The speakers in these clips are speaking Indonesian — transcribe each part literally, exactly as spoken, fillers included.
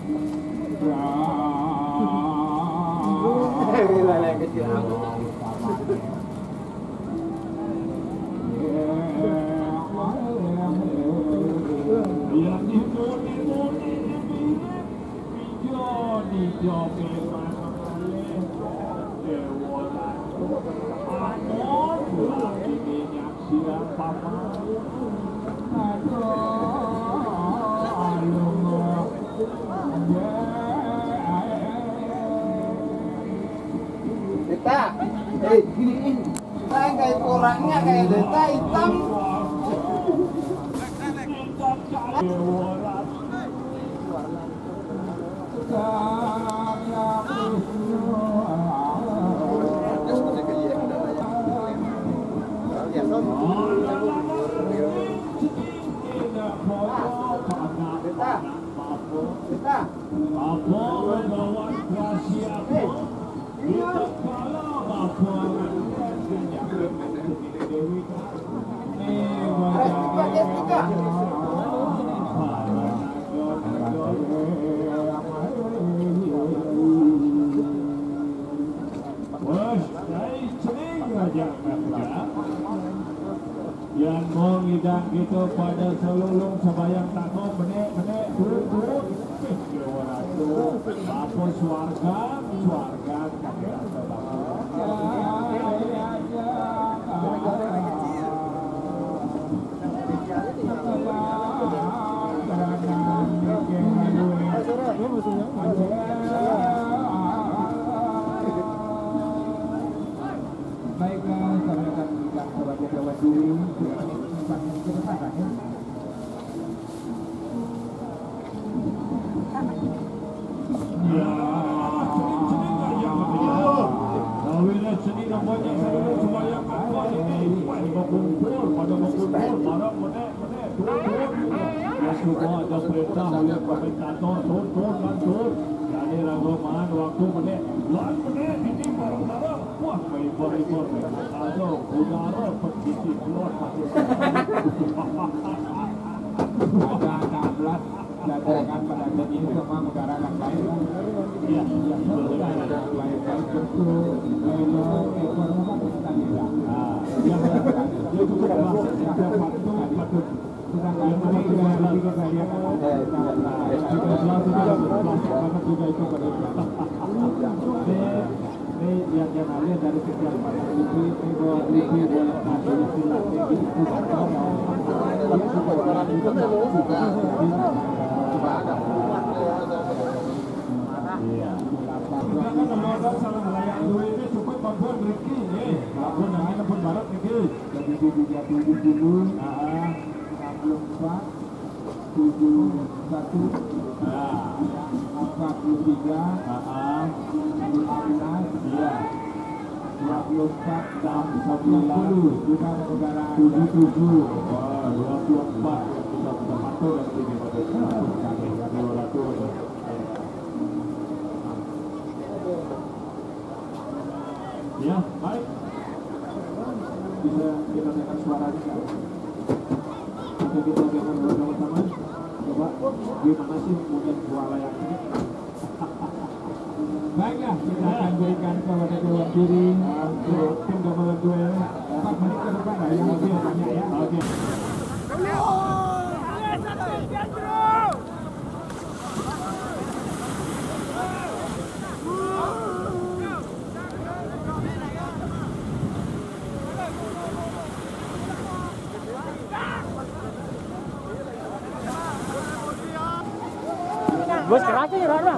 Deta, eh giniin, saya kayak orangnya kayak Deta hitam. Deta, Deta, yang mau ngidang gitu pada seluruh sebayang takut menek-menek turun-turun apa suarga suarga kakek baiklah kami akan berikan kepada jawab dulu ke depan ya. Ya, cening-cening aja Kawinnya cening nampaknya seluruh sebayang kakak ini pada berkumpul, pada berkumpul barang menek-menek turun-turun ya semua ada perintah oleh komentator turun-turun dan turun jadi rangkuman waktu menek lan menek ini barang-barang wah beribor-ibor ada udara persisi keluar Ada enam belas dadakan pada jadi sama negara yang lain. ya Ada lain-lain betul. Kalau ekonomi kita tidak. yang dia juga masuk ada waktu waktu Sedang lain ini juga lebih ke saya kan. juga selalu juga juga itu pada ini yang yang ada dari sekian banyak itu itu itu boleh masuk strategi itu iya karena lembaga salah layak dua ini cukup bantuan rezeki nih bantuan yang ini pun barat rezeki Jadi tiga puluh dulu, enam puluh empat, tujuh satu, empat puluh tiga, lima belas, dua puluh empat, dan sepuluh juga negara tujuh tujuh dua puluh empat kita sudah patuh dan ini pada dua ratus ya baik bisa kita dengar suaranya kita kita dengar bersama-sama coba gimana sih punya dua layak ini Baiklah, kita akan berikan kepada dewan juri untuk tim gamelan duel empat menit ke depan lah yang lebih banyak ya. oke Bos kerasnya ya orang.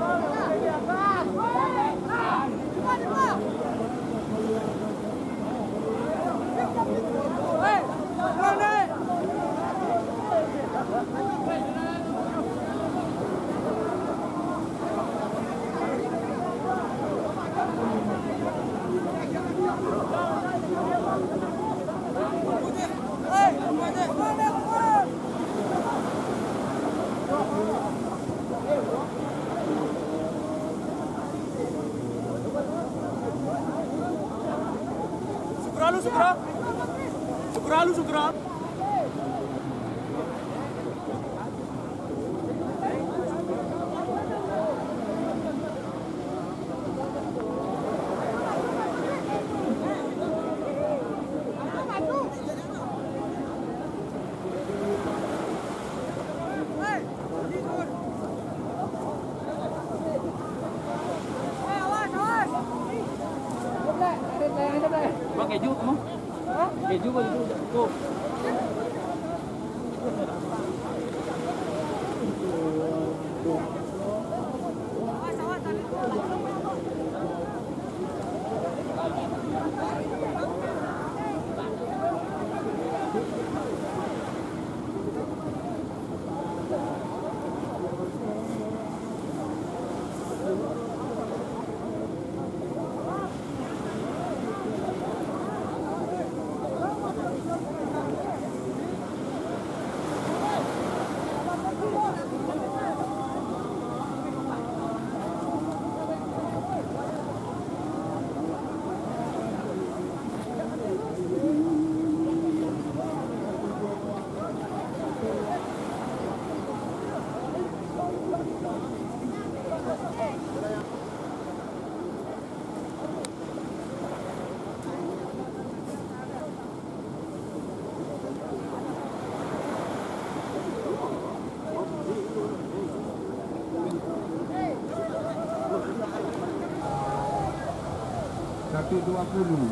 Segera lu, segera. Segera lu, segera. Bang keju kamu? Keju kok itu tuh. satu dua puluh.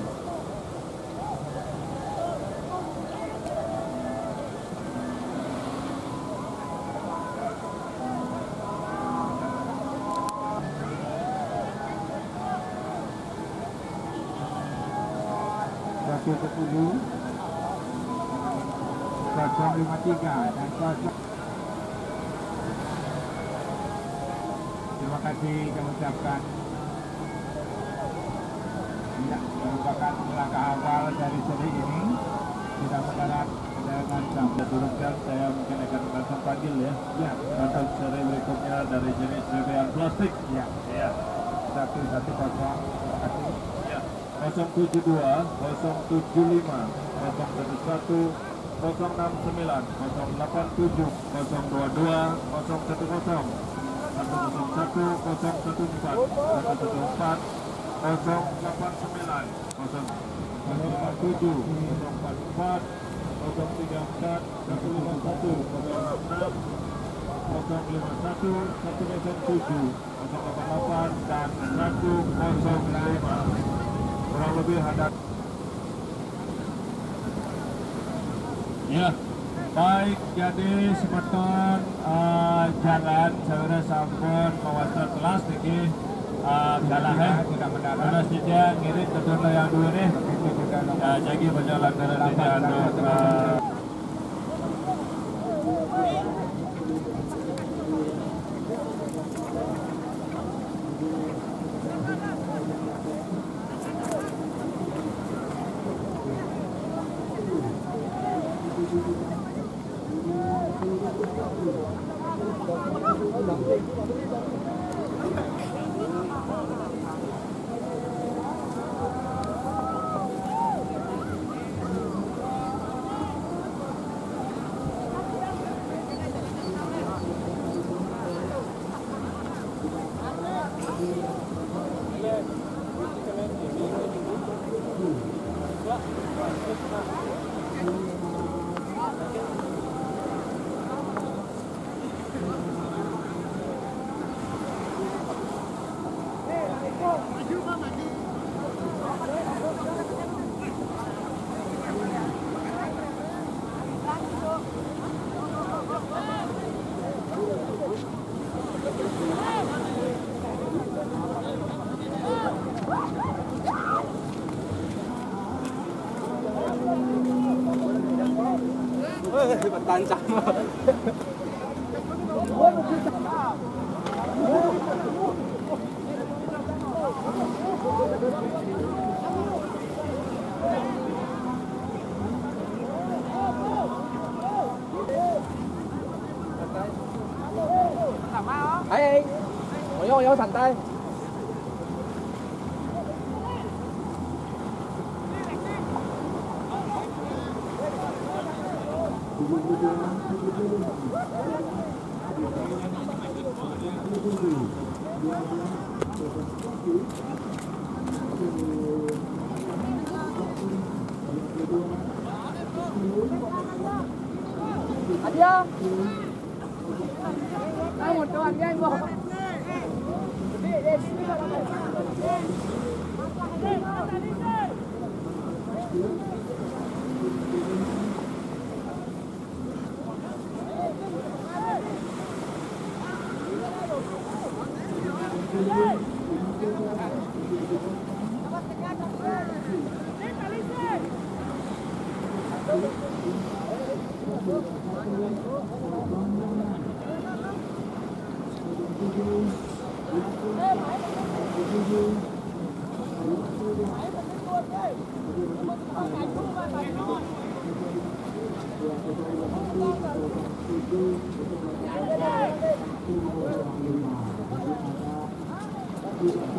Satu sepuluh. Kosong lima tiga dan kosong. Terima kasih kami ucapkan. Ya, merupakan langkah awal dari seri ini. Kita mendarat dengan sampai turunkan. Saya mungkin akan langsung panggil ya. Ya. Untuk seri berikutnya dari jenis levean plastik. Ya. Ya. Satu satu kosong. Terima kasih. Ya. Kosong tujuh dua, kosong tujuh lima, kosong satu satu, kosong enam sembilan, kosong delapan tujuh, kosong dua dua, kosong satu kosong, satu kosong satu, kosong satu empat, satu satu empat. kosong delapan sembilan, kosong lima tujuh, kosong empat empat, kosong tiga empat, satu lima satu, kosong enam enam, kosong lima satu, satu kosong tujuh, kosong delapan delapan, dan satu kosong lima. Kurang lebih hadap. Ya, baik, jadi semeton uh, jalan saudara sampun kawasan kelas niki uh, dalah eh sudah mendarat sudah sedia ngirit ke yang dua nih ya, jadi berjalan dari sini untuk uh, Tancap. Hei,我有有santai. Aja. Ai một đoạn nhanh vô. Thank you.